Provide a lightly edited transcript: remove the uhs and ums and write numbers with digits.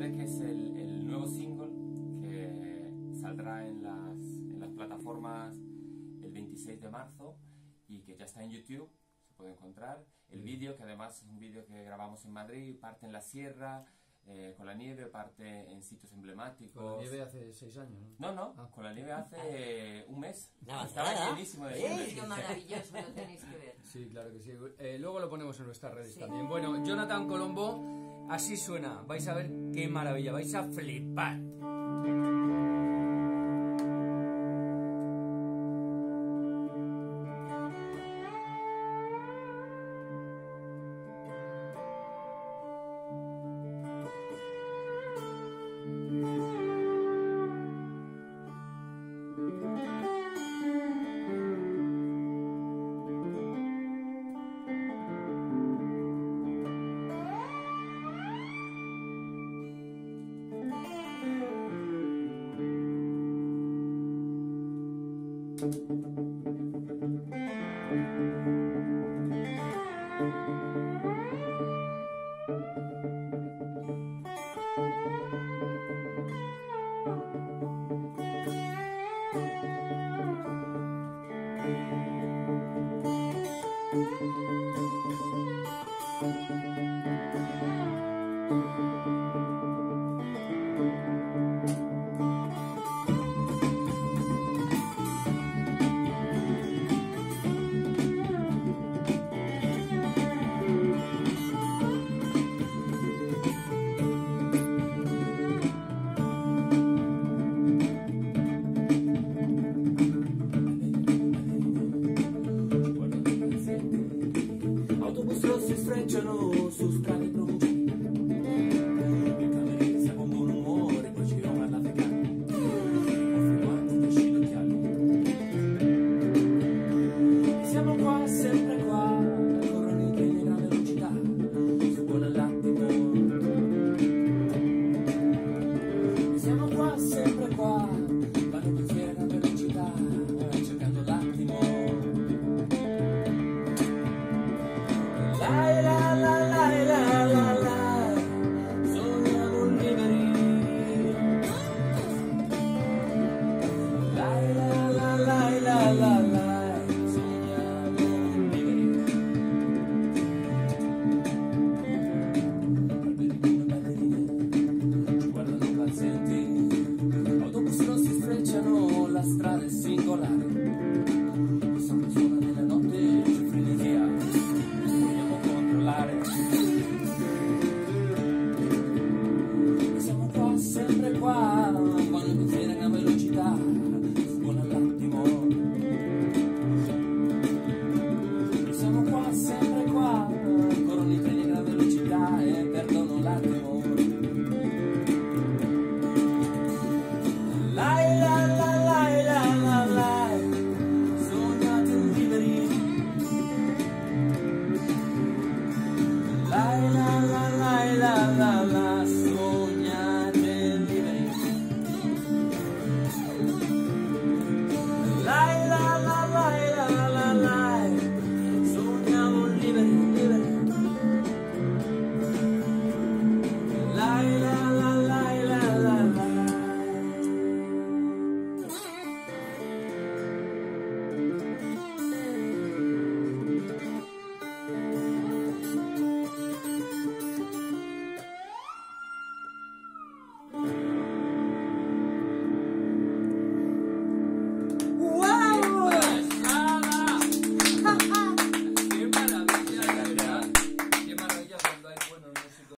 Libre, que es el nuevo single que saldrá en las plataformas el 26 de marzo y que ya está en YouTube, se puede encontrar. El vídeo, que además es un vídeo que grabamos en Madrid, parte en la sierra, con la nieve, parte en sitios emblemáticos. Con la nieve hace 6 años, ¿no? No, con la nieve hace un mes. No, Estaba nada. llenísimo de nieve. Qué maravilloso, lo tenéis que ver. Sí, claro que sí. Luego lo ponemos en nuestras redes también. Bueno, Jonathan Colombo, así suena. Vais a ver qué maravilla, vais a flipar. Autobus rossi sfrecciano su strade brucie, i camerieri siamo un buon umore, poi ci rompa la vegana, offre guanti da sci d'occhiali. Siamo qua, sempre qua, corrono i treni a gran velocità, su buona all'attimo. Siamo qua, sempre qua, vanno pensieri a gran velocità, cercando l'attimo. La la la la la la la, sogniamo liberi. La la la la la la la, sogniamo liberi. Alberghi e ballerine ci guardano pazienti, autobus rossi sfrecciano la strada è singolare. Il sangue suona nella notte, c'è frenesia. Siamo qua, sempre qua, quando pensieri a una velocità, buona all'attimo. Siamo qua, sempre qua, corrono i treni a gran velocità e perdono l'attimo. La la la la la la la, sognate liberi. La la la la la la la, sognate liberi. La la la la la la la, sogniamo liberi, liberi. La la la la la la la.